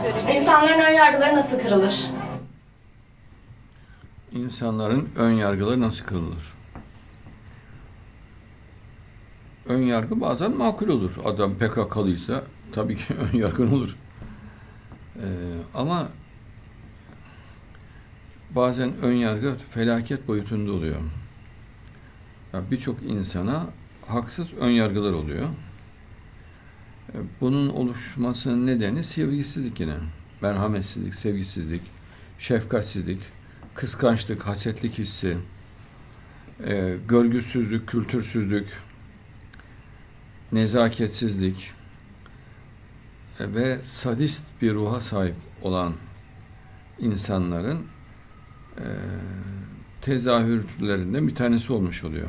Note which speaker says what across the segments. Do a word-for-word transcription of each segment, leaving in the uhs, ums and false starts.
Speaker 1: İnsanların ön yargıları nasıl kırılır?
Speaker 2: İnsanların ön yargıları nasıl kırılır? Ön yargı bazen makul olur. Adam P K K'lıysa tabii ki ön yargın olur. Ee, ama bazen ön yargı felaket boyutunda oluyor. Yani birçok insana haksız ön yargılar oluyor. Ee, bunun oluşmasının nedeni sevgisizlik yine. Merhametsizlik, sevgisizlik, şefkatsizlik, kıskançlık, hasetlik hissi, e, görgüsüzlük, kültürsüzlük, nezaketsizlik e, ve sadist bir ruha sahip olan insanların e, tezahürlerinden bir tanesi olmuş oluyor.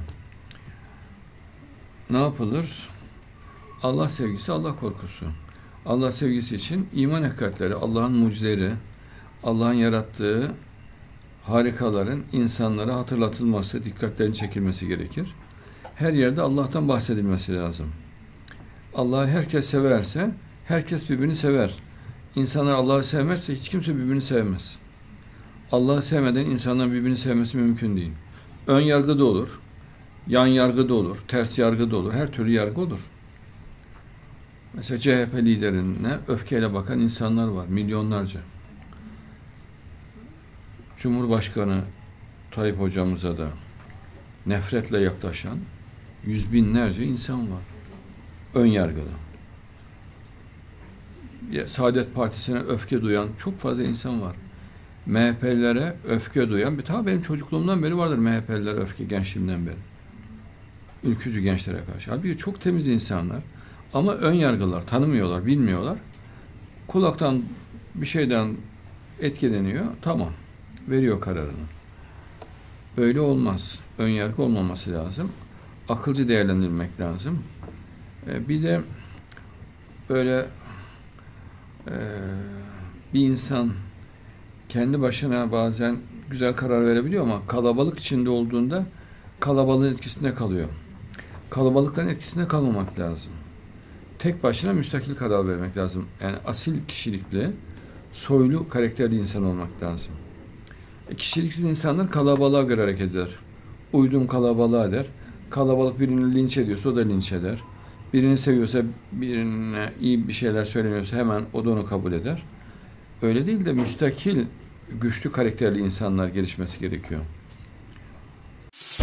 Speaker 2: Ne yapılır? Allah sevgisi, Allah korkusu. Allah sevgisi için iman hakikatleri, Allah'ın mucizeleri, Allah'ın yarattığı harikaların insanlara hatırlatılması, dikkatlerin çekilmesi gerekir. Her yerde Allah'tan bahsedilmesi lazım. Allah'ı herkes severse, herkes birbirini sever. İnsanlar Allah'ı sevmezse hiç kimse birbirini sevmez. Allah'ı sevmeden insanların birbirini sevmesi mümkün değil. Ön yargı da olur, yan yargı da olur, ters yargı da olur, her türlü yargı olur. Mesela C H P liderine öfkeyle bakan insanlar var, milyonlarca. Cumhurbaşkanı Tayyip hocamıza da nefretle yaklaşan yüz binlerce insan var. Ön yargılı. Saadet Partisi'ne öfke duyan çok fazla insan var. M H P'lilere öfke duyan, bir ta benim çocukluğumdan beri vardır M H P'lilere öfke, gençliğimden beri. Ülkücü gençlere karşı. Halbuki çok temiz insanlar ama ön yargılar, tanımıyorlar, bilmiyorlar. Kulaktan bir şeyden etkileniyor, tamam, veriyor kararını. Böyle olmaz. Ön yargı olmaması lazım. Akılcı değerlendirmek lazım. Ee, bir de böyle e, bir insan kendi başına bazen güzel karar verebiliyor ama kalabalık içinde olduğunda kalabalığın etkisinde kalıyor. Kalabalıkların etkisinde kalmamak lazım. Tek başına müstakil karar vermek lazım. Yani asil kişilikli, soylu, karakterli insan olmak lazım. E, kişiliksiz insanlar kalabalığa göre hareket eder. Uydum kalabalığa der. Kalabalık birini linç ediyorsa o da linç eder. Birini seviyorsa, birine iyi bir şeyler söyleniyorsa hemen o da onu kabul eder. Öyle değil de müstakil, güçlü karakterli insanlar gelişmesi gerekiyor.